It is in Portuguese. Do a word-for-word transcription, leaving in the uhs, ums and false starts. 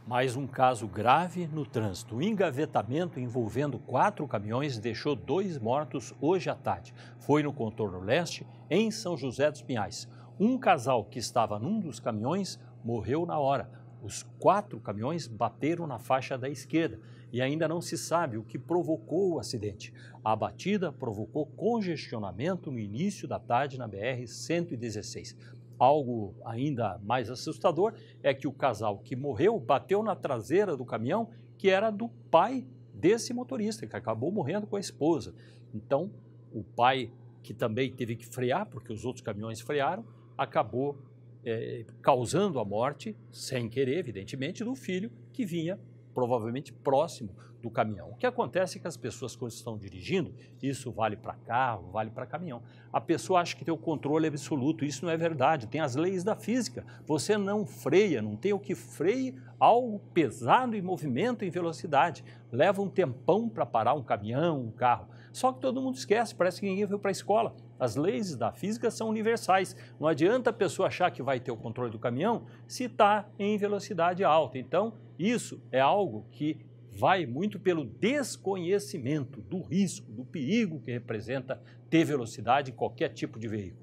Mais um caso grave no trânsito. O engavetamento envolvendo quatro caminhões deixou dois mortos hoje à tarde. Foi no contorno leste, em São José dos Pinhais. Um casal que estava num dos caminhões morreu na hora. Os quatro caminhões bateram na faixa da esquerda e ainda não se sabe o que provocou o acidente. A batida provocou congestionamento no início da tarde na B R cento e dezesseis. Algo ainda mais assustador é que o casal que morreu bateu na traseira do caminhão, que era do pai desse motorista, que acabou morrendo com a esposa. Então, o pai, que também teve que frear, porque os outros caminhões frearam, acabou é, causando a morte, sem querer, evidentemente, do filho que vinha provavelmente próximo do caminhão. O que acontece é que as pessoas, quando estão dirigindo, isso vale para carro, vale para caminhão, a pessoa acha que tem o controle absoluto. Isso não é verdade, tem as leis da física. Você não freia, não tem o que freie algo pesado em movimento, em velocidade. Leva um tempão para parar um caminhão, um carro. Só que todo mundo esquece, parece que ninguém foi para a escola. As leis da física são universais. Não adianta a pessoa achar que vai ter o controle do caminhão se está em velocidade alta. Então, isso é algo que vai muito pelo desconhecimento do risco, do perigo que representa ter velocidade em qualquer tipo de veículo.